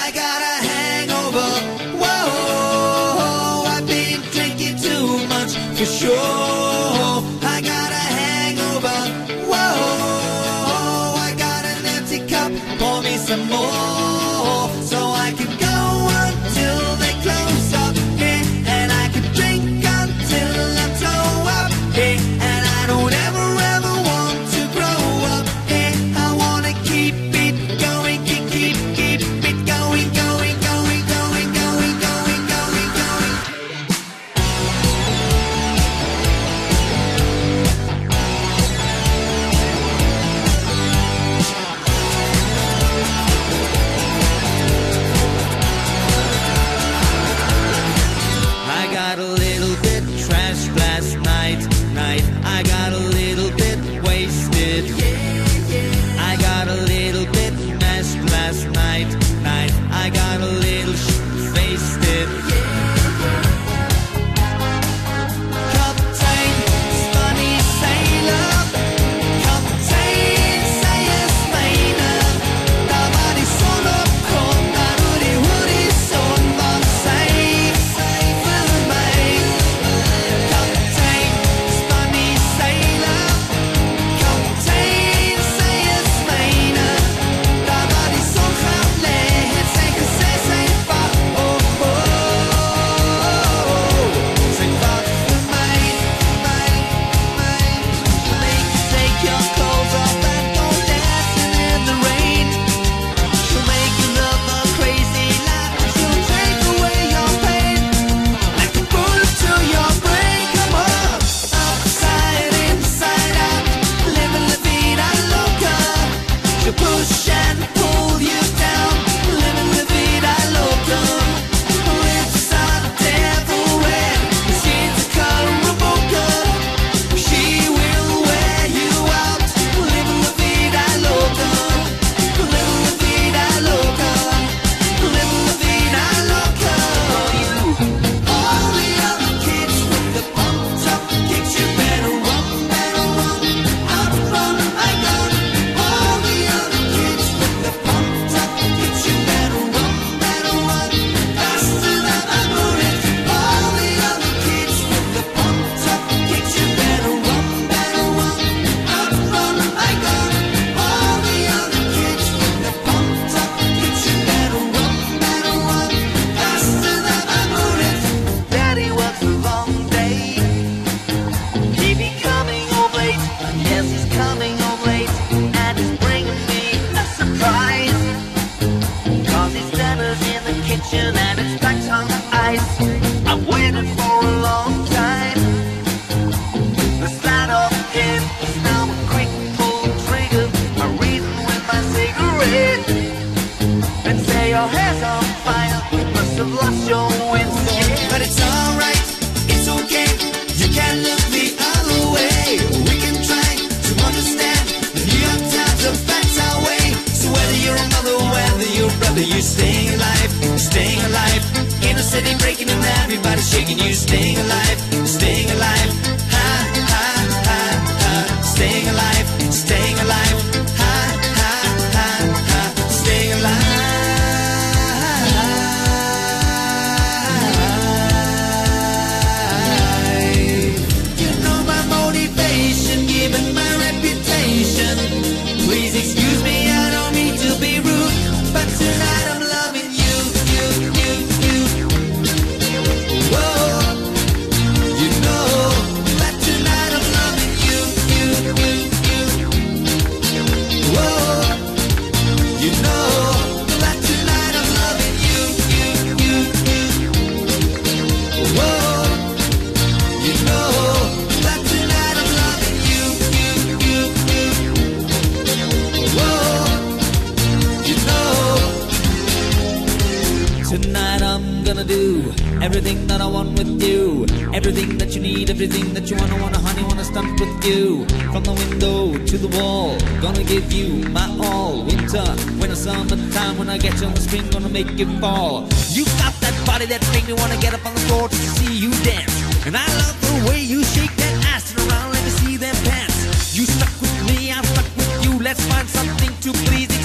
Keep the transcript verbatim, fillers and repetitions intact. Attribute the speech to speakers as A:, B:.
A: I got a hangover. Whoa, I've been drinking too much for sure. I got a hangover. Whoa, I got an empty cup. Pour me some more so I can go until they close up. Yeah, and I can drink until I'm toe up. Yeah, and I don't ever ever want to grow up. Yeah, I wanna keep it going, keep keep keep it going, going, going, going, going, going, going, going. I got a little bit trashed last night, night. I got a little bit wasted. I got a little bit messed last night, night. I got a little sh**faced it. Captain, funny sailor. Captain, say es meiner. Da war die Sonne kom, da du die horizon var safe, safe for me. Captain, funny sailor. Captain, say es meiner. Da war die Sonne lädt, say say say fuck, oh oh. Say fuck for me, me, me. Make you take your clothes off and go dancing in the rain. She'll make you love her crazy like she'll take away your pain. Like a bullet to your brain, come on. Upside, inside out, living la vida loca. She'll push and pull you down, living la vida loca. Her lips are devil red, her skin's the color of mocha. She will wear you out, living la vida loca. Living la vida loca, living la vida loca. All the other kids with the pumped up kicks, you better run, better run, outrun, I got. All the other kids with the pumped up kicks, you better run, better run, faster than a bullet. All the other kids with the pumped up kicks, you better run, better run, outrun, I got. All the other kids with the pumped up kicks, you better run, better run, faster than a bullet. Daddy works a long day. He be coming home late. Yes, he's coming home late, and he's bringing me a surprise. Cause his dinner's in the kitchen and it's packed on the ice. I've waited for a long time. The sight of him is now a quick pull trigger. I reason with my cigarette and say your hair's on fire. You must have lost your wits. But it's alright, it's okay. You can look the other way. We can try to understand. The New York Times are facts our way. So whether you're a mother, whether you're a brother, you're staying alive, staying alive. In a city breaking and everybody shaking you. Staying alive, staying alive. Ha ha ha ha. Staying alive, staying alive. Ha ha ha ha. Staying alive. You know my motivation, given my reputation. Please excuse me, I don't mean to be rude, but tonight I'm loving you, you, you, you. Whoa, you know that tonight I'm loving you, you, you, you. Whoa, you know that tonight I'm loving you, you, you, you. Whoa, you know that tonight I'm loving you, you, you, you. Whoa, you know. Tonight I'm gonna do everything that I want with you. Everything that you need, everything that you wanna, wanna, honey, wanna stunt with you. From the window to the wall, gonna give you my all. Winter, winter, summertime, when I get you on the spring, gonna make you fall. You got that body that make me wanna get up on the floor to see you dance. And I love the way you shake that ass around, let me see them pants. You stuck with me, I'm stuck with you, let's find something to please